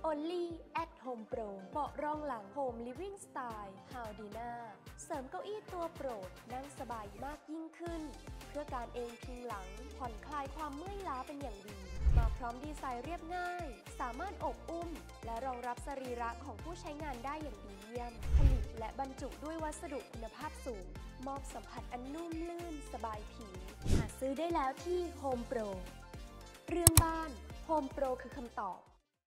Only at Home Pro เบาะรองหลัง Home Living Style Howdina เสริมเก้าอี้ตัวโปรดนั่งสบายมากยิ่งขึ้นเพื่อการเอนพิงหลังผ่อนคลายความเมื่อยล้าเป็นอย่างดีมาพร้อมดีไซน์เรียบง่ายสามารถอบอุ้มและรองรับสรีระของผู้ใช้งานได้อย่างดีเยี่ยมผลิตและบรรจุด้วยวัสดุคุณภาพสูงมอบสัมผัสอันนุ่มลื่นสบายผิวหาซื้อได้แล้วที่ Home Pro เรื่องบ้าน Home Pro คือคำตอบ